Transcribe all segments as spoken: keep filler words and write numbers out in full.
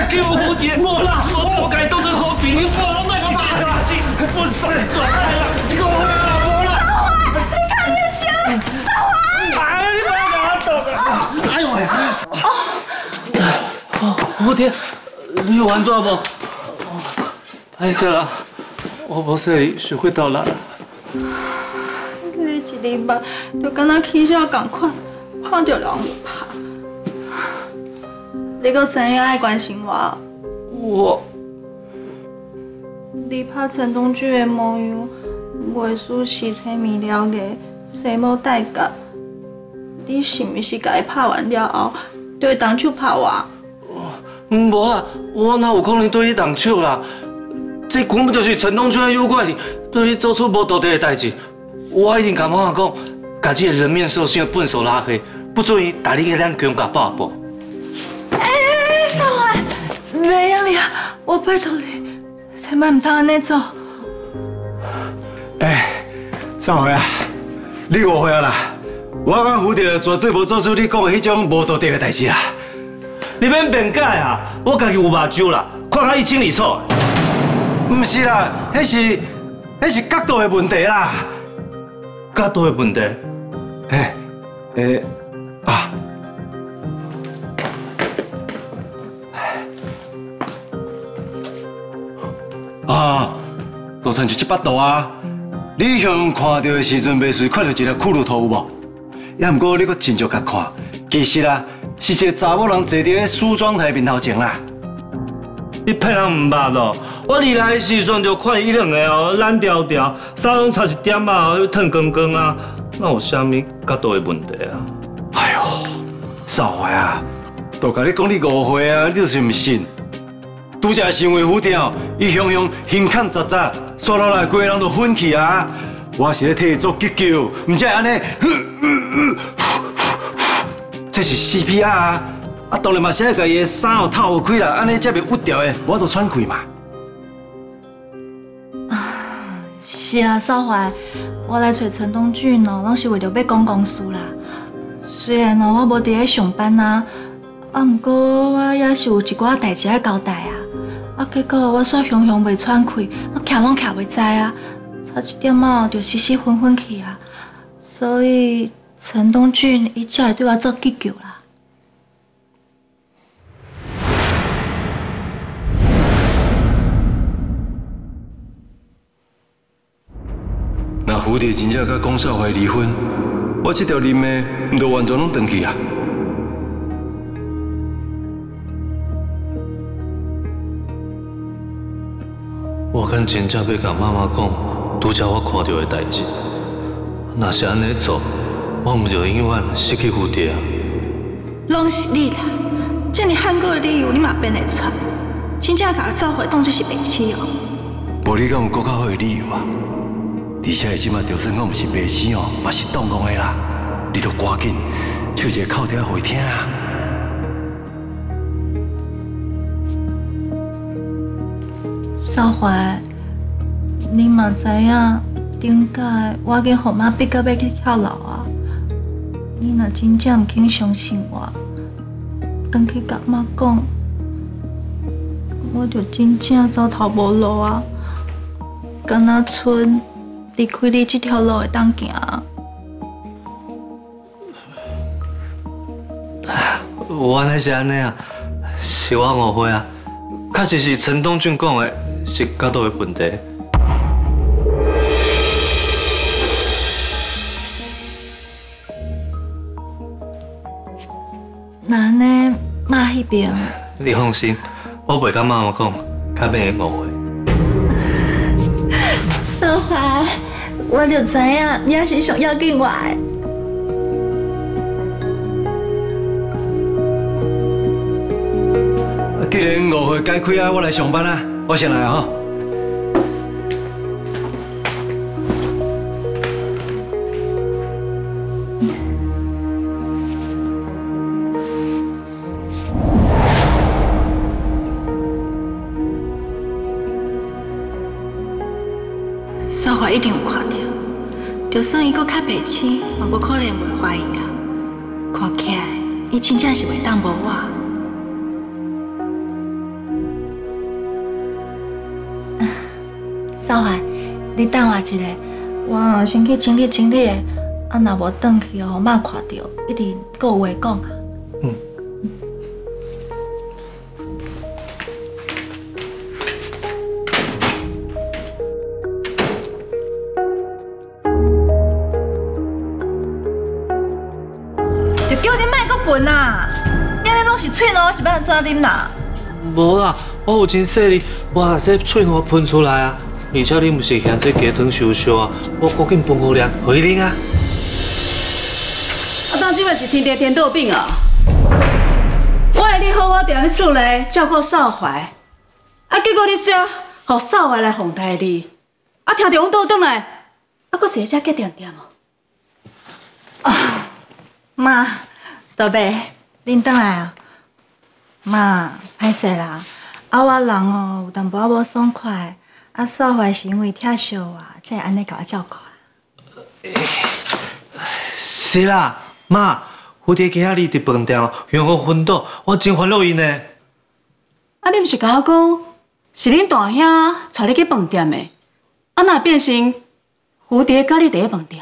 救蝴蝶！无啦，我我甲你当成好朋友，无啦，卖个骂啦，是分手转来啦，你讲我啦，无啦。少华，你看你讲，少华！哎，你别给我动啊！哎呦喂！哦，蝴蝶，你有完抓不？歹势啦，我无说你学会倒来。 你一礼拜就敢若起笑共款，看到人就怕。你阁知影爱关心我？ 我， 你拍陈东剧的模样，袂输四千米了嘅西某代价。你是毋是甲伊拍完了后，就会动手拍我？ 嗯，无啦，我哪有可能对你动手啦？这根本就是陈东俊诱拐你，对你做出无道德的代志。我一定甲妈妈讲，把这个人面兽心的笨手拉黑，不准伊带你去咱强甲报报。 哎，少华，袂用你啊！我拜托你，千万唔通安尼做。 哎，少华啊，你误会啊啦！我讲蝴蝶绝对无做出你讲的迄种无道德的代志啦。 你免辩解啊！我家己有目睭啦，看甲伊清理错。 唔是啦，迄是迄是角度的问题啦。 角度的问题？ 嘿，诶啊！啊，都亲就这巴度啊！你向看到的时阵，袂随看到一个骷髅头有无？也毋过你阁真足甲看，其实啊，是一个查某人坐伫梳妆台面头前啦。 你骗人唔捌咯！我入来的时阵就看伊两个哦，懒条条，衫拢差一点啊，又褪光光啊，哪有啥物角度的问题啊？ 哎呦，少华啊，都甲你讲你误会啊，你就是唔信。拄则是因为蝴蝶哦，伊雄雄胸坎杂杂，刷落来规个人都昏去啊！我是咧替伊做急救，唔才会安尼。这是 C P R 啊！啊，当然嘛是要甲伊的衫哦透开啦，安尼才袂屈掉的，我都喘气嘛。 是啊，少华，我来找陈东俊哦，拢是为着要讲公事啦。虽然哦，我无伫咧上班啊，啊，毋过我也是有一寡代志要交代啊。啊，结果我煞雄雄袂喘气，我徛拢徛袂知啊，差一点啊就失失昏昏去啊。所以陈东俊伊才会对我做急救啦。 那蝴蝶真正甲龚少华离婚，我这条任的唔就完全拢断去啊！ 我敢真正要甲妈妈讲，拄则我看到的代志。若是安尼做，我毋就永远失去蝴蝶啊！ 拢是你啦！这么罕过的理由，你嘛编会出？真正甲我召回当作是白痴哦！ 无你敢有更较好的理由啊？而且即马就算我毋是白痴哦，嘛是当讲的啦。你着赶紧唱一个口条互伊听啊！ 少华，你嘛知影，顶届我已经互妈逼到要去跳楼啊！你若真正唔肯相信我，回去甲妈讲，我就真正走投无路啊！敢若剩离开你这条路会当行。 原来是安尼啊，是我误会啊，确实是陈东俊讲的是角度的问题。 那安尼，妈迄边， 你放心，我袂甲妈妈讲，较免会误会。 少华，我就知影你也是上要紧我的。 既然误会解开啊，我来上班啊，我先来啊。 少华一定有看到，就算伊搁较白痴，嘛无可能袂怀疑啊。看起来，伊真正是袂当无我。 少怀，你等我一下，我先去整理整理，啊，若无转去哦，妈看到一定还有话讲啊。 嗯。 就叫你莫阁笨啊！你安尼拢是喙瘻，是要安怎啉啦？ 无啦，我有真细哩，我也说喙瘻喷出来啊！而且你毋是嫌这鸡汤烧烧啊，我赶紧分好量，互你啉啊！ 啊，当即摆是天天天倒病啊！我爱你好好踮咧厝内照顾少怀，啊，结果你说互少怀来哄待你，啊，听着阮倒转来，啊，搁坐遮结点点哦。 啊，妈，宝贝，恁倒来啊！妈，歹势啦，啊，我人哦有淡薄仔无爽快。啊，少怀是因为疼惜我，才会安尼甲我照顾啊。 是啦，妈，蝴蝶今仔日伫饭店向我昏倒，我真烦恼伊呢。 啊，你毋是甲我讲，是恁大兄带你去饭店的，啊，哪变成蝴蝶甲你伫咧饭店？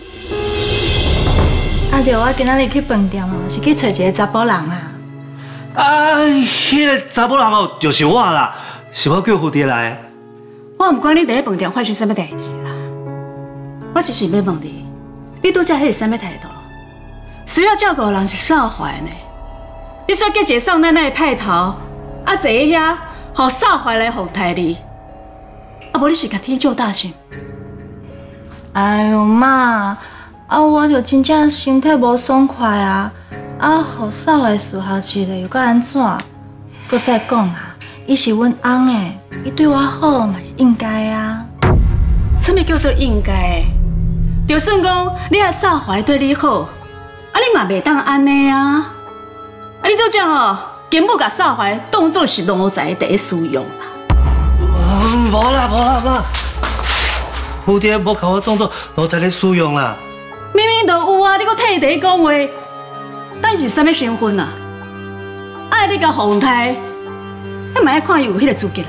啊，对，我今仔日去饭店哦，是去找一个查甫人啊。 啊，迄个查某人哦，就是我啦，是我叫蝴蝶来的。 我毋管你伫咧饭店发生啥物代志啦，我只是要问你，你拄则迄是啥物态度？需要照顾的人是少怀呢？你说结一个少奶奶的派头，啊坐喺遐，互少怀来哄待你，啊无你是甲天救大神？ 哎呦妈，啊我就真正身体无爽快啊，啊互少怀伺候一个又该安怎？搁再讲啊，伊是阮翁诶。伊对我好嘛是应该啊。 什么叫做应该？就算讲你阿少怀对你好，啊你嘛袂当安尼啊！啊你拄则吼，根本甲少怀当作是奴才第一使用啦。 无啦无啦妈，蝴蝶无甲我当作奴才咧使用啦。 明明就有啊，你搁替伊讲话，但是啥物身份啊？爱你甲皇太，迄嘛爱看伊有迄个资格啦。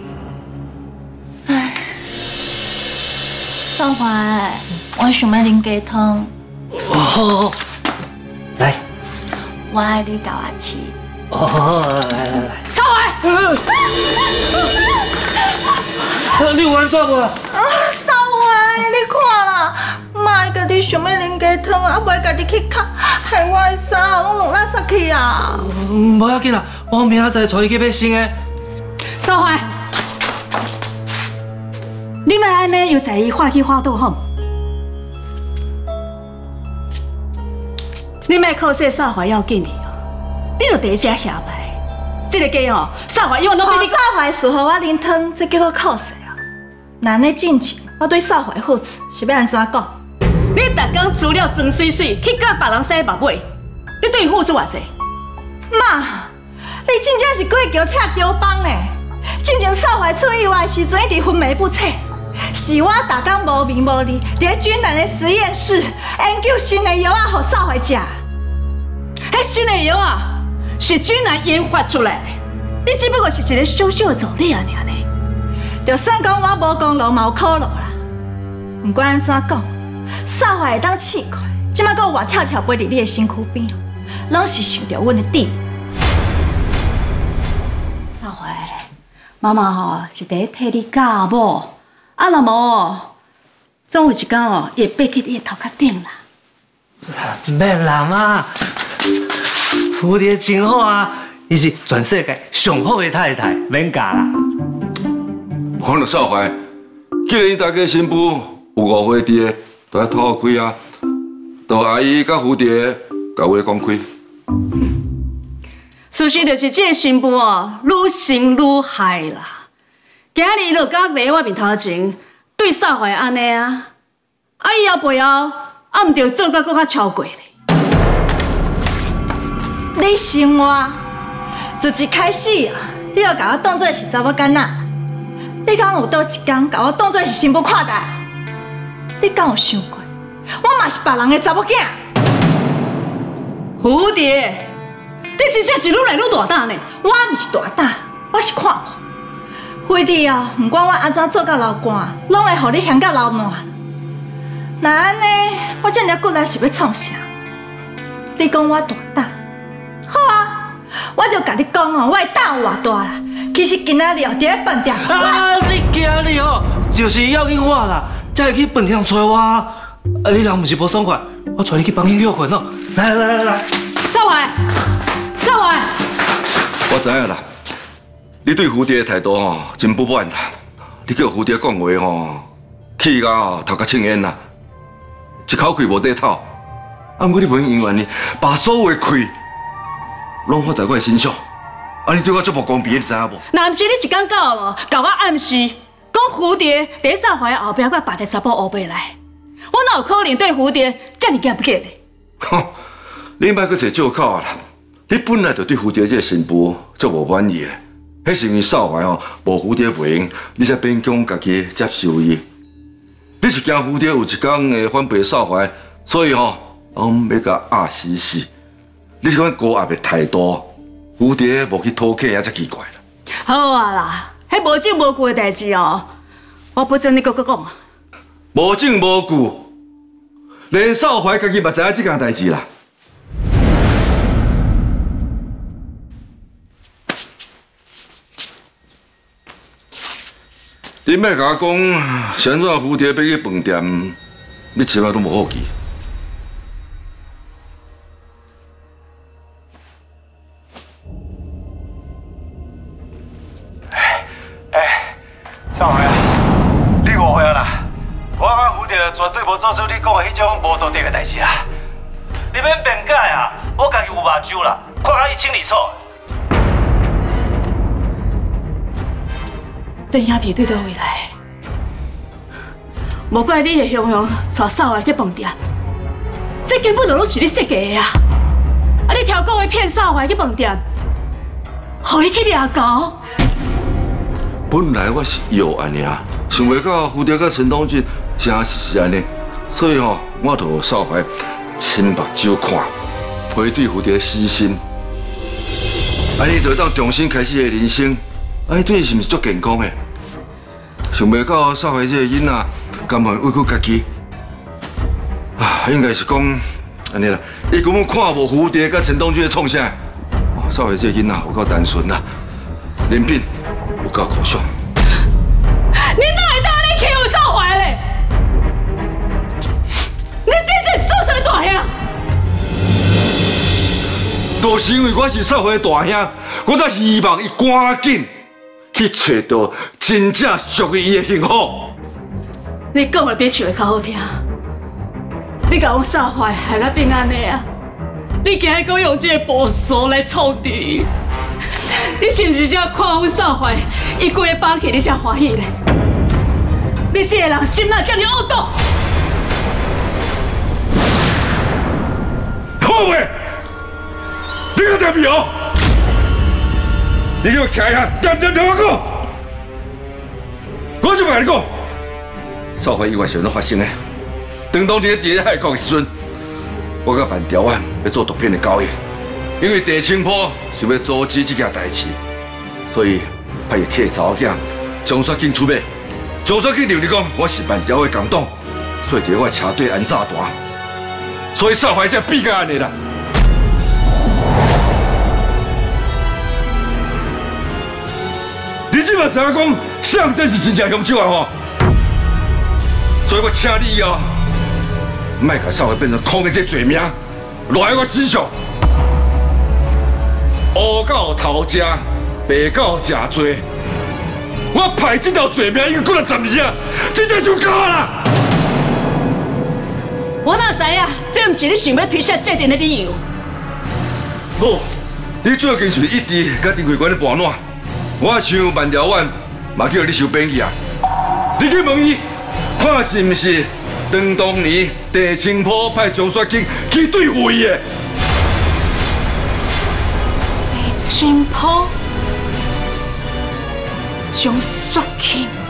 少怀，我想要啉鸡汤。 哦，来， 我爱你教我吃。 哦，来来来， 少怀， 你有安怎无？ 啊，少怀，你看啦，妈伊家己想要啉鸡汤，啊，袂家己去捡，害我的衫拢弄垃圾去啊。 无要紧啦，我明仔载带你去买新的。 少怀。你莫安尼又在意画起画倒好，你莫靠说少怀要紧你哦，你就第一只下牌，这个鸡哦，少怀永远都比你。 少怀伺候我啉汤，这叫我靠谁啊？那安尼进前，我对少怀好处是要安怎讲？ 你逐工除了装水水去甲别人洗目尾，你对伊付出偌济？ 妈，你真正是过桥拆桥帮呢！进前少怀出意外的时阵，一直昏迷不彻。是我逐工无眠无力，伫军人的实验室研究新的药啊，互少怀食。 迄新的药啊，是军人研发出来的，你只不过是一个小小的助理啊，尔呢。 就算讲我无功劳，嘛有苦劳啦。不管安怎讲，少怀会当试看，即摆搁有活跳跳飞伫你的身躯边，拢是受到阮的底。 少怀，妈妈吼是伫替你教某。啊，若无，总有一天哦，伊会爬去你的头壳顶啦。 免啦妈，蝴蝶真好啊，伊是全世界上好的太太，免教啦。 看到少怀，既然大家新妇有误会伫的，都要透开啊，都阿姨甲蝴蝶甲话讲开。 事实就是这个新妇哦，愈生愈害啦。今日就到伫我面头前，对少怀安尼啊，啊以后背后啊毋着做甲搁较超过咧。 你生我，自一开始啊，你就甲我当作是查某囡仔。你敢有倒一天甲我当作是新妇看待？你敢有想过，我嘛是别人的查某囝？ 蝴蝶，你真正是愈来愈大胆呢。 我毋是大胆，我是看破。 飞弟哦，唔管我安怎做到流汗，拢会互你香到流烂。那安尼，我这么骨力是要创啥？你讲我大胆，好啊，我就甲你讲哦，我的胆有偌大啦。其实今仔日哦，伫咧饭店。 啊！你今日哦，就是要紧我啦，才会去饭店找我。啊，你人毋是无爽快，我带你去房间休困哦。来来来来， 少怀，少怀， 我知影啦，你对蝴蝶的态度吼真不满啦。你叫蝴蝶讲话吼，气甲吼头壳青烟啦，一口气无地透。啊，毋过你无因缘呢，把所有的气拢花在我的身上。 啊！你对我足无公平，你知影无？ 若毋是你一讲到无，甲我暗示讲蝴蝶伫少怀后壁，甲别个查甫乌白来，我哪有可能对蝴蝶遮尔严格咧？ 哼！你莫搁找借口啊啦！你本来就对蝴蝶这个新妇足无满意的，迄是因为少怀吼无蝴蝶袂用，你才勉强家己接受伊。你是惊蝴蝶有一天会反背少怀，所以吼，我要甲压死死。你这款高压的态度。 蝴蝶无去讨客，也才奇怪啦。 好啊啦，迄无证无据的代志哦，我不准你搁搁讲啊。 无证无据，连少怀家己嘛知影这件代志啦。你莫甲我讲，现在蝴蝶要去饭店，你起码都无好奇。 少怀啊，你误会啊啦！我甲蝴蝶绝对无做出你讲的迄种无道德的代志啦。 你免辩解啊！我家己有目睭啦，看甲伊清理错。 郑亚皮对倒位来，无怪你会雄雄带少怀去饭店，这根本就拢是你设计的啊！啊，你挑故意骗少怀去饭店，互伊去掠狗。 本来我是要安尼啊，想袂到蝴蝶甲陈东俊真是是安尼，所以吼，我就少怀亲目睭看，配对蝴蝶死心，安尼就当重新开始的人生，安尼对伊是毋是足健康的？想袂到少怀这个囡仔甘愿委屈家己，啊，应该是讲安尼啦，伊根本看无蝴蝶甲陈东俊的创啥，少怀这个囡仔有够单纯啦，人品。 有够可笑！ 你哪会当你欺负少怀嘞？你真正做啥物大兄？ 都是因为我是少怀的大兄，我才希望伊赶紧去找到真正属于伊的幸福。 你讲的比唱的较好听。你甲我少怀害咱变安尼啊？你竟然讲用这个暴俗来操敌？ 你是毋是只看阮少怀，伊规个放弃，你才欢喜咧？你这个人心哪这么恶毒？ 好话，你个点苗，你就徛遐点点听我讲，我就甲你讲，少怀意外是怎发生的？当当伫伫海港的时阵，我甲万条湾要做毒品的交易，因为地清坡。 想要阻止这件代志，所以派个客查某囝张雪景出马。张雪景认为讲我是万条的共党，所以伫我车队安炸弹，所以少怀才比甲安尼啦。你即马知影讲向真是真正凶手啊吼，所以我请你以后，莫甲少怀变成空的这罪名落在我身上。 乌狗偷食，白狗食罪。我排这条罪名已经过了十年啊，真正伤够啦！ 我哪知影，这毋是你想要推卸责任的理由。 无，你最近是一直甲丁会馆咧盘烂，我想万条湾嘛叫你收兵去啊！你去问伊，看是毋是当当年地清坡派张雪景去对付伊的？ 青坡，张雪琴。